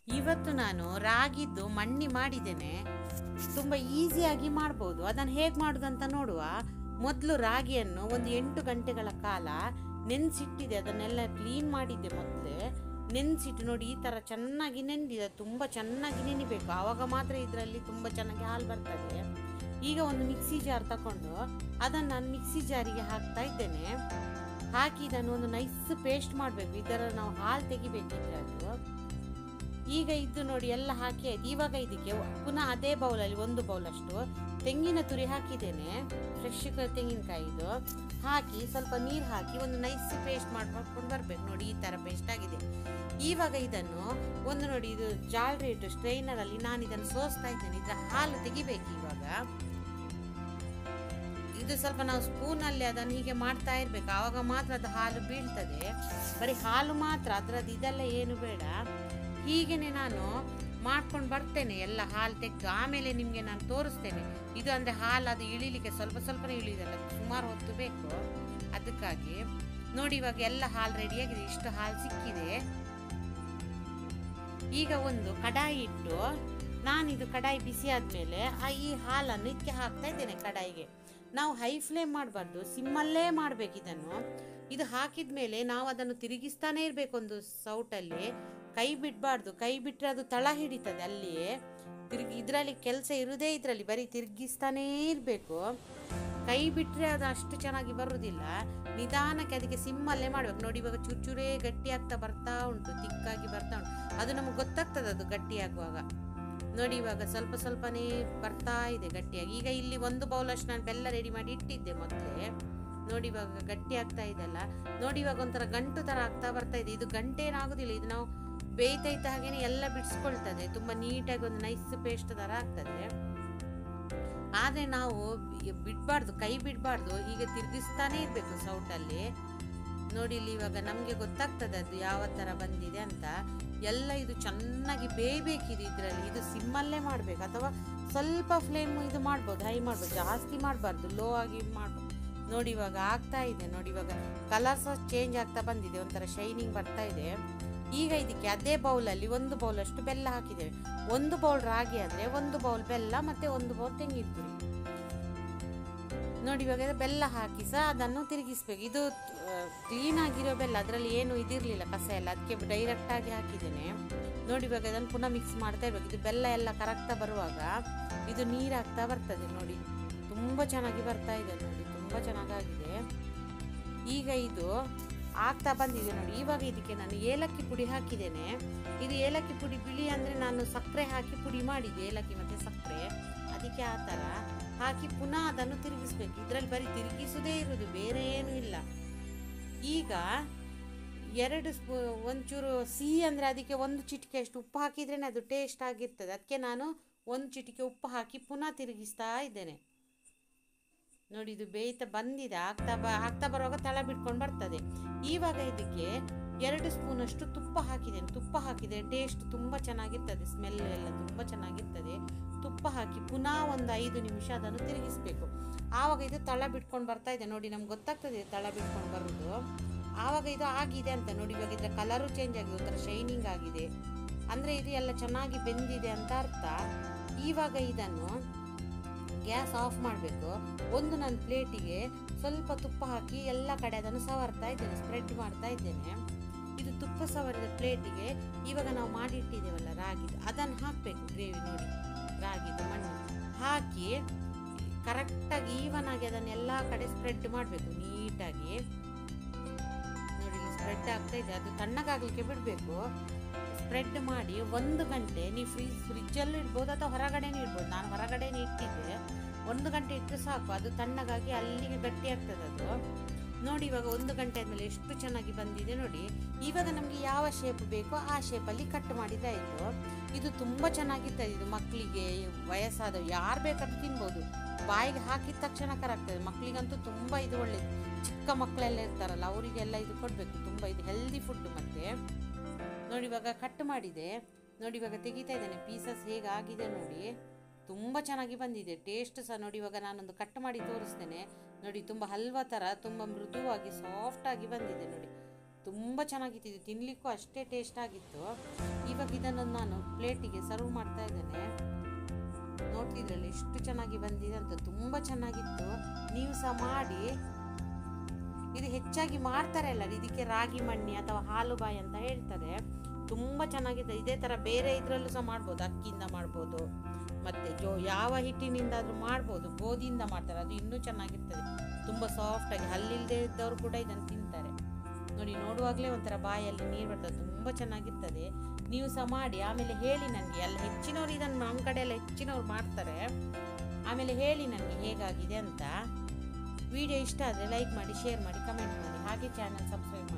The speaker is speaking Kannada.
ಇವತ್ತು ನಾನು ರಾಗಿದ್ದು ಮಣ್ಣಿ ಮಾಡಿದ್ದೇನೆ. ತುಂಬ ಈಸಿಯಾಗಿ ಮಾಡ್ಬೋದು. ಅದನ್ನು ಹೇಗೆ ಮಾಡೋದಂತ ನೋಡುವ. ಮೊದಲು ರಾಗಿಯನ್ನು ಒಂದು 8 ಗಂಟೆಗಳ ಕಾಲ ನೆನೆಸಿಟ್ಟಿದೆ. ಅದನ್ನೆಲ್ಲ ಕ್ಲೀನ್ ಮಾಡಿದ್ದೆ ಮೊದಲೇ. ನೆನೆಸಿಟ್ಟು ನೋಡಿ, ಈ ಥರ ಚೆನ್ನಾಗಿ ನೆನೆದಿದೆ. ತುಂಬ ಚೆನ್ನಾಗಿ ನೆನಿಬೇಕು, ಆವಾಗ ಮಾತ್ರ ಇದರಲ್ಲಿ ತುಂಬ ಚೆನ್ನಾಗಿ ಹಾಲು ಬರ್ತದೆ. ಈಗ ಒಂದು ಮಿಕ್ಸಿ ಜಾರ್ ತಗೊಂಡು ಅದನ್ನು ನಾನು ಮಿಕ್ಸಿ ಜಾರಿಗೆ ಹಾಕ್ತಾ ಇದ್ದೇನೆ. ಹಾಕಿ ಇದನ್ನು ಒಂದು ನೈಸ್ ಪೇಸ್ಟ್ ಮಾಡಬೇಕು. ಇದರ ನಾವು ಹಾಲು ತೆಗಿಬೇಕಿದ್ರೆ ಅದು. ಈಗ ಇದು ನೋಡಿ ಎಲ್ಲ ಹಾಕಿ ಆಯ್ತು. ಇವಾಗ ಇದಕ್ಕೆ ಪುನಃ ಅದೇ ಬೌಲಲ್ಲಿ 1 ಬೌಲಷ್ಟು ತೆಂಗಿನ ತುರಿ ಹಾಕಿದ್ದೇನೆ. ಫ್ರೆಶ್ ತೆಂಗಿನಕಾಯಿದು ಹಾಕಿ ಸ್ವಲ್ಪ ನೀರು ಹಾಕಿ ಒಂದು ನೈಸ್ ಪೇಸ್ಟ್ ಮಾಡ್ಕೊಂಡು ಬರ್ಬೇಕು. ನೋಡಿ ಈ ಥರ ಪೇಸ್ಟ್ ಆಗಿದೆ. ಇವಾಗ ಇದನ್ನು ಒಂದು ನೋಡಿ, ಇದು ಜಾಲರಿ ಇಟ್ಟು ಸ್ಟ್ರೈನರಲ್ಲಿ ನಾನು ಇದನ್ನು ಸೋಸ್ತಾ ಇದ್ದೇನೆ. ಇದರ ಹಾಲು ತೆಗಿಬೇಕು. ಇವಾಗ ಇದು ಸ್ವಲ್ಪ ನಾವು ಸ್ಪೂನಲ್ಲಿ ಅದನ್ನು ಹೀಗೆ ಮಾಡ್ತಾ ಇರಬೇಕು, ಆವಾಗ ಮಾತ್ರ ಅದು ಹಾಲು ಬೀಳ್ತದೆ. ಬರೀ ಹಾಲು ಮಾತ್ರ, ಅದರದ್ದು ಇದೆಲ್ಲ ಏನು ಬೇಡ. ಹೀಗೇನೆ ನಾನು ಮಾಡ್ಕೊಂಡು ಬರ್ತೇನೆ. ಎಲ್ಲ ಹಾಲು ತೆಗೆದು ಆಮೇಲೆ ನಿಮಗೆ ನಾನು ತೋರಿಸ್ತೇನೆ. ಇದು ಅಂದರೆ ಹಾಲು ಅದು ಇಳಿಲಿಕ್ಕೆ ಸ್ವಲ್ಪ ಸ್ವಲ್ಪನೇ ಇಳಿಯೋದಲ್ಲ, ಸುಮಾರು ಹೊತ್ತು ಬೇಕು. ಅದಕ್ಕಾಗಿ ನೋಡಿ ಇವಾಗ ಎಲ್ಲ ಹಾಲು ರೆಡಿಯಾಗಿದೆ. ಇಷ್ಟು ಹಾಲು ಸಿಕ್ಕಿದೆ. ಈಗ ಒಂದು ಕಡಾಯಿ ಇಟ್ಟು ನಾನಿದು ಕಡಾಯಿ ಬಿಸಿ ಆದಮೇಲೆ ಈ ಹಾಲನ್ನು ಇದಕ್ಕೆ ಹಾಕ್ತಾ ಇದ್ದೇನೆ ಕಡಾಯಿಗೆ. ನಾವು ಹೈ ಫ್ಲೇಮ್ ಮಾಡಬಾರ್ದು, ಸಿಮ್ಮಲ್ಲೇ ಮಾಡಬೇಕು ಇದನ್ನು. ಇದು ಹಾಕಿದ ಮೇಲೆ ನಾವು ಅದನ್ನು ತಿರುಗಿಸ್ತಾನೆ ಇರಬೇಕು ಒಂದು ಸೌಟಲ್ಲಿ. ಕೈ ಬಿಡಬಾರ್ದು, ಕೈ ಬಿಟ್ಟರೆ ಅದು ತಳ ಹಿಡಿತದೆ ಅಲ್ಲಿಯೇ. ಇದರಲ್ಲಿ ಕೆಲಸ ಇರುವುದೇ ಇದರಲ್ಲಿ, ಬರೀ ತಿರುಗಿಸ್ತಾನೇ ಇರಬೇಕು. ಕೈ ಬಿಟ್ಟರೆ ಅದು ಅಷ್ಟು ಚೆನ್ನಾಗಿ ಬರುವುದಿಲ್ಲ. ನಿಧಾನಕ್ಕೆ ಅದಕ್ಕೆ ಸಿಮ್ಮಲ್ಲೇ ಮಾಡಬೇಕು. ನೋಡಿ ಇವಾಗ ಚೂರೇ ಗಟ್ಟಿ ಆಗ್ತಾ ಬರ್ತಾ ಉಂಟು, ತಿಕ್ಕಾಗಿ ಬರ್ತಾ ಉಂಟು. ಅದು ನಮಗೆ ಗೊತ್ತಾಗ್ತದೆ ಅದು ಗಟ್ಟಿ ಆಗುವಾಗ. ನೋಡಿ ಇವಾಗ ಸ್ವಲ್ಪ ಸ್ವಲ್ಪನೇ ಬರ್ತಾ ಇದೆ ಗಟ್ಟಿಯಾಗಿ. ಈಗ ಇಲ್ಲಿ 1 ಬೌಲಷ್ಟು ನಾನು ಬೆಲ್ಲ ರೆಡಿ ಮಾಡಿ ಇಟ್ಟಿದ್ದೆ ಮೊದಲೇ. ನೋಡಿ ಇವಾಗ ಗಟ್ಟಿ ಆಗ್ತಾ ಇದೆಲ್ಲ. ನೋಡಿ ಇವಾಗ ಒಂಥರ ಗಂಟು ಥರ ಆಗ್ತಾ ಬರ್ತಾ ಇದೆ. ಇದು ಗಂಟೇನಾಗೋದಿಲ್ಲ, ಇದು ನಾವು ಬೇಯ್ತಾ ಹಾಗೇನೆ ಎಲ್ಲ ಬಿಡಿಸ್ಕೊಳ್ತದೆ. ತುಂಬ ನೀಟಾಗಿ ಒಂದು ನೈಸ್ ಪೇಸ್ಟ್ ಥರ ಆಗ್ತದೆ. ಆದರೆ ನಾವು ಬಿಡಬಾರ್ದು, ಕೈ ಬಿಡಬಾರ್ದು. ಈಗ ತಿರುಗಿಸ್ತಾನೆ ಇರಬೇಕು ಸೌಟಲ್ಲಿ. ನೋಡಿ ಇಲ್ಲಿ ಇವಾಗ ನಮಗೆ ಗೊತ್ತಾಗ್ತದೆ ಅದು ಯಾವ ಥರ ಬಂದಿದೆ ಅಂತ. ಎಲ್ಲ ಇದು ಚೆನ್ನಾಗಿ ಬೇಯಬೇಕಿದೆ ಇದರಲ್ಲಿ. ಇದು ಸಿಮ್ಮಲ್ಲೇ ಮಾಡಬೇಕು, ಅಥವಾ ಸ್ವಲ್ಪ ಫ್ಲೇಮ್ ಇದು ಮಾಡ್ಬೋದು, ಹೈ ಮಾಡ್ಬೋದು, ಜಾಸ್ತಿ ಮಾಡಬಾರ್ದು, ಲೋ ಆಗಿ ಮಾಡ್ಬೋದು. ನೋಡಿ ಇವಾಗ ಆಗ್ತಾ ಇದೆ. ನೋಡಿ ಇವಾಗ ಕಲರ್ ಸಹ ಚೇಂಜ್ ಆಗ್ತಾ ಬಂದಿದೆ, ಒಂಥರ ಶೈನಿಂಗ್ ಬರ್ತಾ ಇದೆ. ಈಗ ಇದಕ್ಕೆ ಅದೇ ಬೌಲಲ್ಲಿ 1 ಬೌಲಷ್ಟು ಬೆಲ್ಲ ಹಾಕಿದ್ದೇವೆ. 1 ಬೌಲ್ ರಾಗಿ ಆದರೆ 1 ಬೌಲ್ ಬೆಲ್ಲ ಮತ್ತು 1 ಬೌಲ್ ತೆಂಗಿನ ತುರಿ. ನೋಡಿ ಇವಾಗ ಬೆಲ್ಲ ಹಾಕಿ ಸಹ ಅದನ್ನು ತಿರುಗಿಸ್ಬೇಕು. ಇದು ಕ್ಲೀನ್ ಆಗಿರೋ ಬೆಲ್ಲ, ಅದರಲ್ಲಿ ಏನು ಇದಿರಲಿಲ್ಲ ಕಸ ಎಲ್ಲ, ಅದಕ್ಕೆ ಡೈರೆಕ್ಟಾಗಿ ಹಾಕಿದ್ದೇನೆ. ನೋಡಿ ಇವಾಗ ಅದನ್ನು ಪುನಃ ಮಿಕ್ಸ್ ಮಾಡ್ತಾ ಇರಬೇಕು. ಇದು ಬೆಲ್ಲ ಎಲ್ಲ ಕರಗ್ತಾ ಬರುವಾಗ ಇದು ನೀರು ಹಾಕ್ತಾ ಬರ್ತದೆ. ನೋಡಿ ತುಂಬ ಚೆನ್ನಾಗಿ ಬರ್ತಾ ಇದೆ. ನೋಡಿ ತುಂಬ ಚೆನ್ನಾಗಾಗಿದೆ. ಈಗ ಇದು ಆಗ್ತಾ ಬಂದಿದೆ. ನೋಡಿ ಇವಾಗ ಇದಕ್ಕೆ ನಾನು ಏಲಕ್ಕಿ ಪುಡಿ ಹಾಕಿದ್ದೇನೆ. ಇದು ಏಲಕ್ಕಿ ಪುಡಿ ಬಿಳಿ ಅಂದರೆ ನಾನು ಸಕ್ಕರೆ ಹಾಕಿ ಪುಡಿ ಮಾಡಿದ್ದೆ, ಏಲಕ್ಕಿ ಮತ್ತು ಸಕ್ಕರೆ. ಅದಕ್ಕೆ ಆ ಥರ ಹಾಕಿ ಪುನಃ ಅದನ್ನು ತಿರುಗಿಸ್ಬೇಕು. ಇದರಲ್ಲಿ ಬರೀ ತಿರುಗಿಸೋದೇ ಇರೋದು, ಬೇರೆ ಏನೂ ಇಲ್ಲ. ಈಗ 2 ಒಂಚೂರು ಸಿಹಿ ಅಂದರೆ ಅದಕ್ಕೆ 1 ಚಿಟಿಕೆ ಅಷ್ಟು ಉಪ್ಪು ಹಾಕಿದ್ರೇ ಅದು ಟೇಸ್ಟ್ ಆಗಿರ್ತದೆ. ಅದಕ್ಕೆ ನಾನು 1 ಚಿಟಿಕೆ ಉಪ್ಪು ಹಾಕಿ ಪುನಃ ತಿರುಗಿಸ್ತಾ ಇದ್ದೇನೆ. ನೋಡಿ ಇದು ಬೇಯ್ತಾ ಬಂದಿದೆ. ಆಗ್ತಾ ಬರುವಾಗ ತಳ ಬಿಟ್ಕೊಂಡು ಬರ್ತದೆ. ಇವಾಗ ಇದಕ್ಕೆ 2 ಸ್ಪೂನಷ್ಟು ತುಪ್ಪ ಹಾಕಿದ್ದೇನೆ. ತುಪ್ಪ ಹಾಕಿದರೆ ಟೇಸ್ಟ್ ತುಂಬ ಚೆನ್ನಾಗಿರ್ತದೆ, ಸ್ಮೆಲ್ ಎಲ್ಲ ತುಂಬ ಚೆನ್ನಾಗಿರ್ತದೆ. ತುಪ್ಪ ಹಾಕಿ ಪುನಃ ಒಂದು 5 ನಿಮಿಷ ಅದನ್ನು ತಿರುಗಿಸ್ಬೇಕು. ಆವಾಗ ಇದು ತಳ ಬಿಟ್ಕೊಂಡು ಬರ್ತಾ ಇದೆ. ನೋಡಿ ನಮ್ಗೆ ಗೊತ್ತಾಗ್ತದೆ ತಳ ಬಿಟ್ಕೊಂಡು ಬರೋದು. ಆವಾಗ ಇದು ಆಗಿದೆ ಅಂತ. ನೋಡಿ ಇವಾಗ ಇದರ ಕಲರು ಚೇಂಜ್ ಆಗಿದೆ, ಒಂಥರ ಶೈನಿಂಗ್ ಆಗಿದೆ, ಅಂದರೆ ಇದು ಎಲ್ಲ ಚೆನ್ನಾಗಿ ಬೆಂದಿದೆ ಅಂತ ಅರ್ಥ. ಇವಾಗ ಇದನ್ನು ಗ್ಯಾಸ್ ಆಫ್ ಮಾಡಬೇಕು. ಒಂದು ನನ್ನ ಪ್ಲೇಟಿಗೆ ಸ್ವಲ್ಪ ತುಪ್ಪ ಹಾಕಿ ಎಲ್ಲ ಕಡೆ ಅದನ್ನು ಸವರ್ತಾ ಇದ್ದೇನೆ, ಸ್ಪ್ರೆಡ್ ಮಾಡ್ತಾ ಇದ್ದೇನೆ. ಇದು ತುಪ್ಪ ಸವರಿದ ಪ್ಲೇಟಿಗೆ ಇವಾಗ ನಾವು ಮಾಡಿಟ್ಟಿದ್ದೇವಲ್ಲ ರಾಗಿದು, ಅದನ್ನು ಹಾಕಬೇಕು. ಗ್ರೇವಿ ನೋಡಿ ರಾಗಿದು ಮಣ್ಣು ಹಾಕಿ ಕರೆಕ್ಟಾಗಿ ಈವನ್ ಆಗಿ ಅದನ್ನು ಎಲ್ಲ ಕಡೆ ಸ್ಪ್ರೆಡ್ ಮಾಡಬೇಕು ನೀಟಾಗಿ. ನೋಡಿ ಸ್ಪ್ರೆಡ್ ಆಗ್ತಾ ಇದೆ. ಅದು ತಣ್ಣಗಾಗಲಿಕ್ಕೆ ಬಿಡಬೇಕು. ಸ್ಪ್ರೆಡ್ ಮಾಡಿ 1 ಗಂಟೆ ನೀವು ಫ್ರಿಜ್ಜಲ್ಲೂ ಇಡ್ಬೋದು ಅಥವಾ ಹೊರಗಡೆನೇ ಇಡ್ಬೋದು. ನಾನು ಹೊರಗಡೆನೇ ಇಟ್ಟಿದ್ದೆ. 1 ಗಂಟೆ ಇಟ್ಟರೆ ಸಾಕು, ಅದು ತಣ್ಣಗಾಗಿ ಅಲ್ಲಿಗೆ ಗಟ್ಟಿ ಆಗ್ತದೆ ಅದು. ನೋಡಿ ಇವಾಗ 1 ಗಂಟೆ ಆದಮೇಲೆ ಎಷ್ಟು ಚೆನ್ನಾಗಿ ಬಂದಿದೆ ನೋಡಿ. ಇವಾಗ ನಮಗೆ ಯಾವ ಶೇಪ್ ಬೇಕೋ ಆ ಶೇಪಲ್ಲಿ ಕಟ್ ಮಾಡಿದ್ದಾಯಿತು. ಇದು ತುಂಬ ಚೆನ್ನಾಗಿರ್ತದೆ. ಇದು ಮಕ್ಕಳಿಗೆ, ವಯಸ್ಸಾದವು ಯಾರು ಬೇಕಾದ್ರೂ ತಿನ್ಬೋದು. ಬಾಯಿಗೆ ಹಾಕಿದ ತಕ್ಷಣ ಕರಾಗ್ತದೆ. ಮಕ್ಕಳಿಗಂತೂ ತುಂಬ ಇದು ಒಳ್ಳೆಯದು. ಚಿಕ್ಕ ಮಕ್ಕಳೆಲ್ಲ ಇರ್ತಾರಲ್ಲ ಅವರಿಗೆಲ್ಲ ಇದು ಕೊಡಬೇಕು. ತುಂಬ ಇದು ಹೆಲ್ದಿ ಫುಡ್ಡು. ಮತ್ತು ನೋಡಿ ಇವಾಗ ಕಟ್ ಮಾಡಿದೆ. ನೋಡಿ ಇವಾಗ ತೆಗಿತಾ ಇದ್ದೇನೆ. ಪೀಸಸ್ ಹೇಗಾಗಿದೆ ನೋಡಿ, ತುಂಬ ಚೆನ್ನಾಗಿ ಬಂದಿದೆ. ಟೇಸ್ಟ್ ಸಹ ನೋಡಿ ಇವಾಗ ನಾನೊಂದು ಕಟ್ ಮಾಡಿ ತೋರಿಸ್ತೇನೆ. ನೋಡಿ ತುಂಬ ಹಲ್ವಾ ಥರ ತುಂಬ ಮೃದುವಾಗಿ ಸಾಫ್ಟಾಗಿ ಬಂದಿದೆ. ನೋಡಿ ತುಂಬ ಚೆನ್ನಾಗಿತ್ತು. ಇದು ತಿನ್ನಲಿಕ್ಕೂ ಅಷ್ಟೇ ಟೇಸ್ಟ್ ಆಗಿತ್ತು. ಇವಾಗ ಇದನ್ನು ನಾನು ಪ್ಲೇಟಿಗೆ ಸರ್ವ್ ಮಾಡ್ತಾ ಇದ್ದೇನೆ. ನೋಡ್ತಿದ್ರಲ್ಲಿ ಎಷ್ಟು ಚೆನ್ನಾಗಿ ಬಂದಿದೆ ಅಂತ, ತುಂಬ ಚೆನ್ನಾಗಿತ್ತು. ನೀವು ಸಹ ಮಾಡಿ. ಇದು ಹೆಚ್ಚಾಗಿ ಮಾಡ್ತಾರೆ ಅಲ್ಲ, ಇದಕ್ಕೆ ರಾಗಿ ಮಣ್ಣಿ ಅಥವಾ ಹಾಲುಬಾಯಿ ಅಂತ ಹೇಳ್ತಾರೆ. ತುಂಬ ಚೆನ್ನಾಗಿದೆ. ಇದೇ ಥರ ಬೇರೆ ಇದರಲ್ಲೂ ಸಹ ಮಾಡ್ಬೋದು, ಅಕ್ಕಿಯಿಂದ ಮಾಡ್ಬೋದು, ಮತ್ತು ಯಾವ ಹಿಟ್ಟಿನಿಂದಾದರೂ ಮಾಡ್ಬೋದು. ಗೋಧಿಯಿಂದ ಮಾಡ್ತಾರೆ, ಅದು ಇನ್ನೂ ಚೆನ್ನಾಗಿರ್ತದೆ. ತುಂಬ ಸಾಫ್ಟಾಗಿ, ಹಲ್ಲಿಲ್ಲದೆ ಇದ್ದವರು ಕೂಡ ಇದನ್ನು ತಿಂತಾರೆ. ನೋಡಿ, ನೋಡುವಾಗಲೇ ಒಂಥರ ಬಾಯಲ್ಲಿ ನೀರು ಬರ್ತದೆ, ತುಂಬ ಚೆನ್ನಾಗಿರ್ತದೆ. ನೀವು ಸಹ ಮಾಡಿ, ಆಮೇಲೆ ಹೇಳಿ ನನಗೆ. ಎಲ್ಲ ಹೆಚ್ಚಿನವ್ರು ಇದನ್ನು ನಮ್ಮ ಕಡೆ ಎಲ್ಲ ಹೆಚ್ಚಿನವ್ರು ಮಾಡ್ತಾರೆ. ಆಮೇಲೆ ಹೇಳಿ ನನಗೆ ಹೇಗಾಗಿದೆ ಅಂತ. ವಿಡಿಯೋ ಇಷ್ಟ ಆದರೆ ಲೈಕ್ ಮಾಡಿ, ಶೇರ್ ಮಾಡಿ, ಕಮೆಂಟ್ ಮಾಡಿ, ಹಾಗೆ ಚಾನಲ್ ಸಬ್ಸ್ಕ್ರೈಬ್ ಮಾಡಿ.